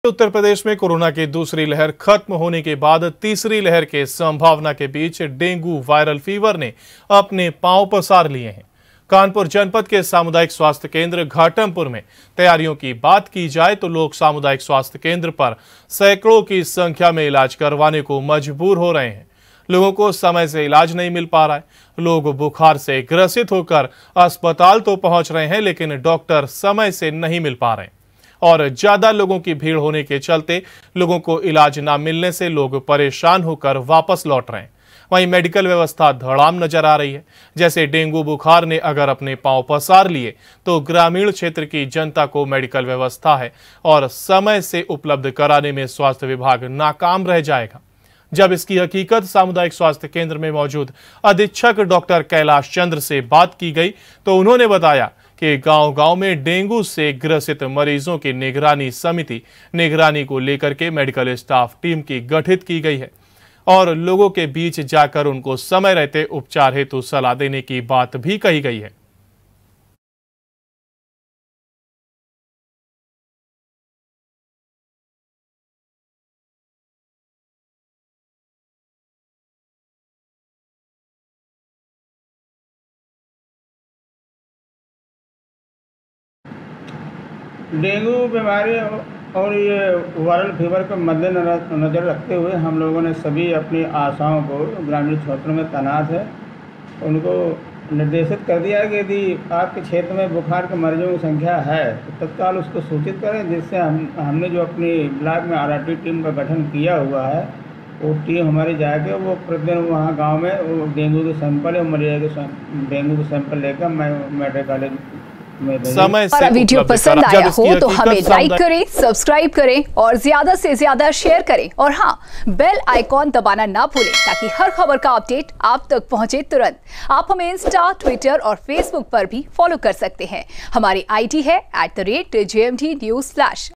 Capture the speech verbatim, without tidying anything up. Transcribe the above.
उत्तर प्रदेश में कोरोना की दूसरी लहर खत्म होने के बाद तीसरी लहर के संभावना के बीच डेंगू वायरल फीवर ने अपने पांव पसार लिए हैं। कानपुर जनपद के सामुदायिक स्वास्थ्य केंद्र घाटमपुर में तैयारियों की बात की जाए तो लोग सामुदायिक स्वास्थ्य केंद्र पर सैकड़ों की संख्या में इलाज करवाने को मजबूर हो रहे हैं। लोगों को समय से इलाज नहीं मिल पा रहा है। लोग बुखार से ग्रसित होकर अस्पताल तो पहुंच रहे हैं, लेकिन डॉक्टर समय से नहीं मिल पा रहे हैं और ज्यादा लोगों की भीड़ होने के चलते लोगों को इलाज न मिलने से लोग परेशान होकर वापस लौट रहे हैं। वहीं मेडिकल व्यवस्था धड़ाम नजर आ रही है। जैसे डेंगू बुखार ने अगर अपने पांव पसार लिए तो ग्रामीण क्षेत्र की जनता को मेडिकल व्यवस्था है और समय से उपलब्ध कराने में स्वास्थ्य विभाग नाकाम रह जाएगा। जब इसकी हकीकत सामुदायिक स्वास्थ्य केंद्र में मौजूद अधीक्षक डॉक्टर कैलाश चंद्र से बात की गई तो उन्होंने बताया कि गांव-गांव में डेंगू से ग्रसित मरीजों की निगरानी समिति निगरानी को लेकर के मेडिकल स्टाफ टीम की गठित की गई है और लोगों के बीच जाकर उनको समय रहते उपचार हेतु सलाह देने की बात भी कही गई है। डेंगू बीमारी और ये वायरल फीवर को मद्देनजर रखते हुए हम लोगों ने सभी अपनी आशाओं को ग्रामीण क्षेत्रों में तैनात है उनको निर्देशित कर दिया है कि यदि आपके क्षेत्र में बुखार के मरीजों की संख्या है तो तत्काल उसको सूचित करें, जिससे हम हमने जो अपनी ब्लॉक में आर आर टी टीम का गठन किया हुआ है वो टीम हमारी जाके वो प्रतिदिन वहाँ गांव में वो डेंगू के सैंपल या मलेरिया के डेंगू के सैंपल लेकर मेडिकल कॉलेज समय से वीडियो पसंद आया हो तो हमें लाइक करें, सब्सक्राइब करें और ज्यादा से ज्यादा शेयर करें और हाँ, बेल आइकॉन दबाना ना भूलें ताकि हर खबर का अपडेट आप तक पहुंचे तुरंत। आप हमें इंस्टा, ट्विटर और फेसबुक पर भी फॉलो कर सकते हैं। हमारी आई डी है at the rate J M D news flash.